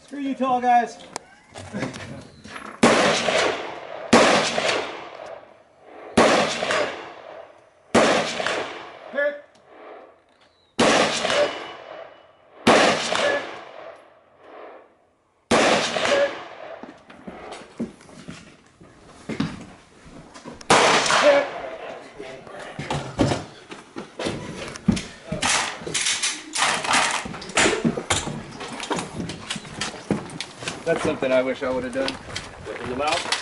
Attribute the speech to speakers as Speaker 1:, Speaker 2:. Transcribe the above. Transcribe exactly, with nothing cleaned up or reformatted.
Speaker 1: Screw you tall guys. Hit.
Speaker 2: That's something I wish I would have done.
Speaker 3: In the mouth?